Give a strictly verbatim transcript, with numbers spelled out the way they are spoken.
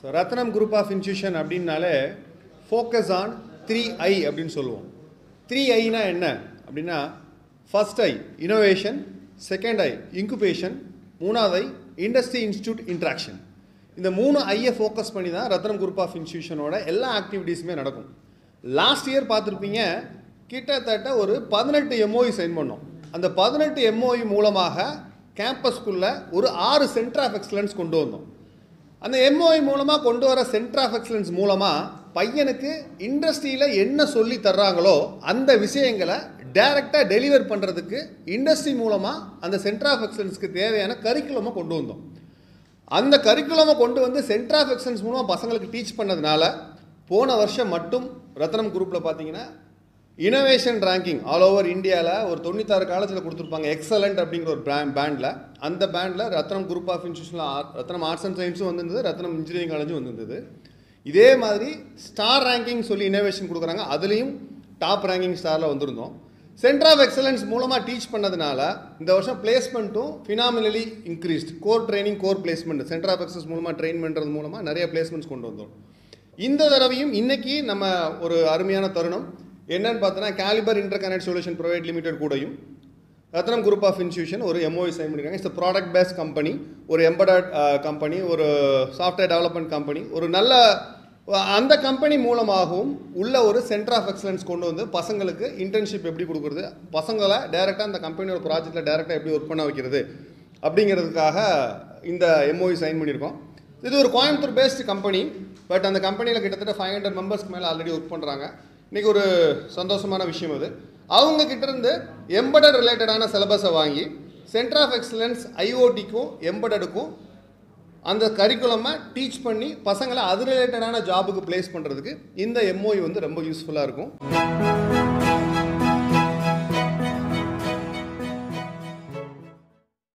So Ratnam Group of Institution அப்படினாலே focus on three I அப்படினு சொல்லுவோம். three I னா என்ன அப்படினா first I innovation, second I incubation, மூணாவது I industry institute interaction. இந்த மூணு ஐயை ஃபோக்கஸ் பண்ணி தான் ரத்னம் குரூப் ஆஃப் இன்ஸ்டிடியூஷனோட எல்லா ஆக்டிவிட்டீஸுமே நடக்கும். லாஸ்ட் இயர் பார்த்துருப்பீங்க, கிட்டத்தட்ட ஒரு பதினெட்டு எம்ஓஇ சைன் பண்ணோம். அந்த பதினெட்டு எம்ஓஇ மூலமாக கேம்பஸ்குள்ளே ஒரு ஆறு சென்டர் ஆஃப் எக்ஸலன்ஸ் கொண்டு வந்தோம். அந்த எம்ஓஇ மூலமாக கொண்டு வர சென்டர் ஆஃப் எக்ஸலன்ஸ் மூலமாக பையனுக்கு இண்டஸ்ட்ரியில் என்ன சொல்லி தர்றாங்களோ அந்த விஷயங்களை டைரெக்டாக டெலிவர் பண்ணுறதுக்கு இண்டஸ்ட்ரி மூலமாக அந்த சென்டர் ஆஃப் எக்ஸலன்ஸ்க்கு தேவையான கரிக்குலமை கொண்டு வந்தோம். அந்த கரிக்குலமை கொண்டு வந்து சென்டர் ஆஃப் எக்ஸலன்ஸ் மூலமாக பசங்களுக்கு டீச் பண்ணதுனால போன வருஷம் மட்டும் ரத்னம் குரூப்பில் பார்த்தீங்கன்னா இனோவேஷன் ரேங்கிங் ஆல் ஓவர் இந்தியாவில் ஒரு தொண்ணூத்தாறு காலேஜில் கொடுத்துருப்பாங்க. எக்ஸலண்ட் அப்படிங்கிற ஒரு பேண்ட் பேண்டில் அந்த பேண்டில் ரத்னம் குரூப் ஆஃப் இன்ஸ்டியூஷனில் ரத்னம் ஆர்ட்ஸ் அண்ட் சயின்ஸும் வந்திருந்தது, ரத்னம் இன்ஜினியரிங் காலேஜும் வந்திருந்தது. இதே மாதிரி ஸ்டார் ரேங்கிங் சொல்லி இனோவேஷன் கொடுக்குறாங்க, அதுலேயும் டாப் ரேங்கிங் ஸ்டாரில் வந்திருந்தோம். சென்டர் ஆஃப் எக்ஸலன்ஸ் மூலமாக டீச் பண்ணதுனால இந்த வருஷம் பிளேஸ்மெண்ட்டும் phenomenally increased. Core training, core placement centre of excellence மூலமாக ட்ரெயின் பண்ணுறது மூலமாக நிறைய பிளேஸ்மெண்ட்ஸ் கொண்டு வந்தோம். இந்த தடவையும் இன்றைக்கி நம்ம ஒரு அருமையான தருணம் என்னன்னு பார்த்தோன்னா, caliber interconnect solution private limited கூடயும் ரத்னம் குரூப் ஆஃப் இன்ஸ்டிடியூஷன் ஒரு எம்ஓஇ சைன் பண்ணியிருக்காங்க. இட்ஸ் ப்ராடக்ட் பேஸ்ட் கம்பெனி, ஒரு எம்படட் கம்பெனி, ஒரு சாஃப்ட்வேர் டெவலப்மெண்ட் கம்பெனி. ஒரு நல்ல அந்த கம்பெனி மூலமாகவும் உள்ள ஒரு சென்டர் ஆஃப் எக்ஸலன்ஸ் கொண்டு வந்து பசங்களுக்கு இன்டர்ன்ஷிப் எப்படி கொடுக்குறது, பசங்களை டைரெக்டாக அந்த கம்பெனியோட ப்ராஜெக்டில் டைரெக்டாக எப்படி ஒர்க் பண்ண வைக்கிறது அப்படிங்கிறதுக்காக இந்த எம்ஓஇ சைன் பண்ணியிருக்கோம். இது ஒரு கோயம்புத்தூர் பேஸ்டு கம்பெனி, பட் அந்த கம்பெனியில் கிட்டத்தட்ட ஃபைவ் ஹண்ட்ரட் மெம்பர்ஸ்க்கு மேலே ஆல்ரெடி ஒர்க் பண்ணுறாங்க. இன்றைக்கி ஒரு சந்தோஷமான விஷயம் அது. அவங்க கிட்டேருந்து எம்படட் ரிலேட்டடான சிலபஸை வாங்கி சென்டர் ஆஃப் எக்ஸலன்ஸ் ஐஓடிக்கும் எம்படடுக்கும் அந்த கரிக்குலமை டீச் பண்ணி பசங்களை அது ரிலேட்டடான ஜாபுக்கு பிளேஸ் பண்ணுறதுக்கு இந்த எம்ஓஇ வந்து ரொம்ப யூஸ்ஃபுல்லாக இருக்கும்.